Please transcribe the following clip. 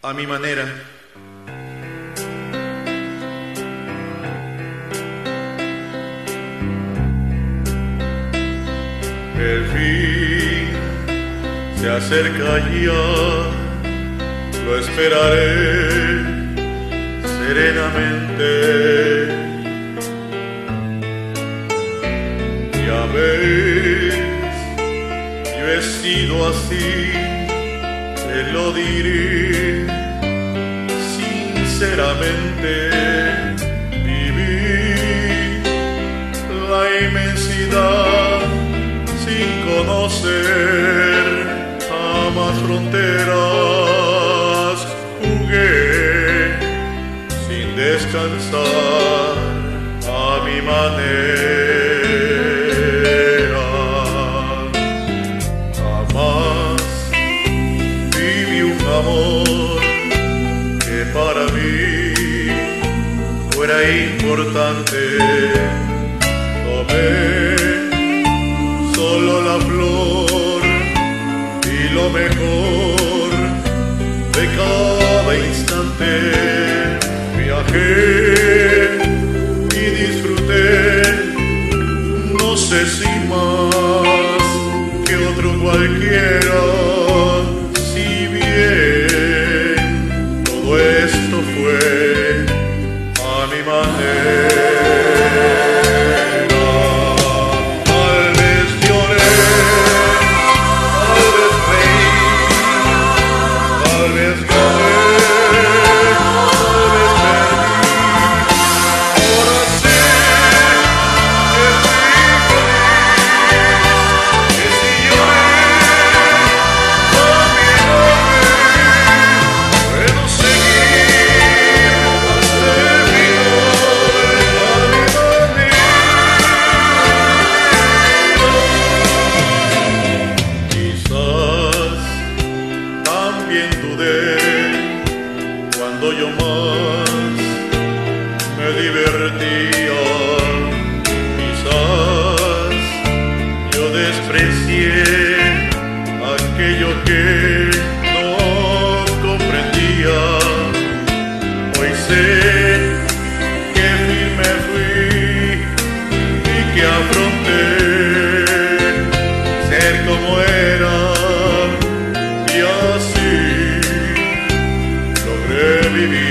a mi manera. El fin se acerca ya, lo esperaré serenamente. Ya ves, yo he sido así, te lo diré sinceramente. Viví la inmensidad sin conocer jamás fronteras. Jugué sin descansar a mi manera. Jamás viví un amor que para mí fuera importante. Tomé solo la flor y lo mejor de cada instante. Viajé y disfruté, no sé si más que otro cualquiera. Si bien todo esto fue a mi manera. Cuando yo más me divertía, quizás yo desprecié aquello que no comprendía. Hoy sé que firme fui y que afronté ser como era, y así logré vivir.